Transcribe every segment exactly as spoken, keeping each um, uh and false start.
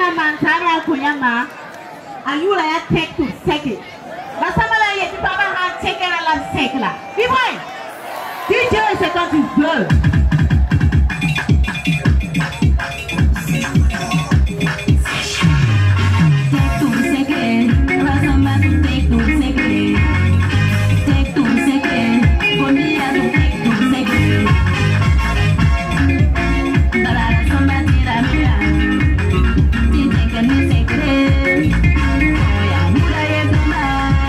la mantara kuyama. Ayula ya take to second. Basamala ye tu papa ha take à la sec là. Dis moi. D J c'est quand tu veux. Take to second. Basamba tu take to second. Take to second. Bondia tu take to second. Balara samba tira mira. Ti take ne second. Oya mula ye tuma.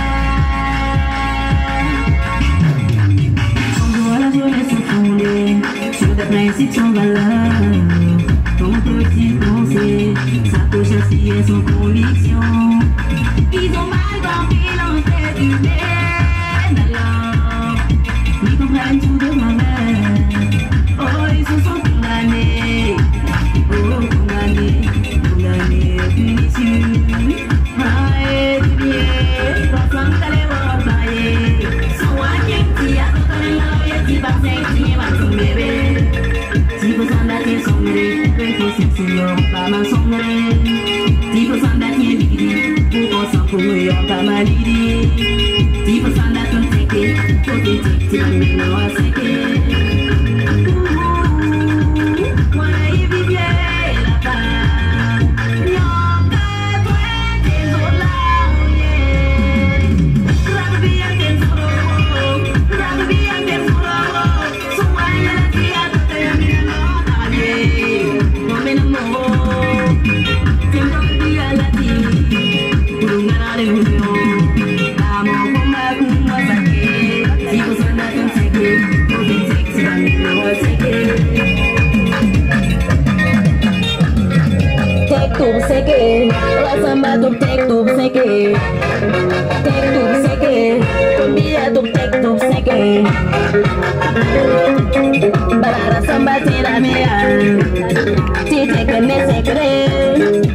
Sur des principes sans valeur, ton petit pensée, sa touche ainsi et son conviction. Ils ont mal compris l'entrée du bien alors, ils comprennent tout de moi-même. Oh, ils se sont condamnés, oh, condamnés, condamnés à punition. Ah, et du bien, pensant que les voir bailler, sont à qui qui a tout donné là, et qui va s'exprimer, va son bébé. Tipo sandati sombre, perché se si io pa ma sombre. Tipo sandati e vidi, un so come io pa malidi. Tipo sandati un teke, pote tek ti bambino a seke. Quando io vivi la pa, nyoka due te zola oye. Rago via te zoro, rago via te zoro. Suaya la tia te mira. Take two seconds, rasamba tu take two seconds. Take two seconds, dia tu take two seconds. Balara samba tira mea, ti take ne secret.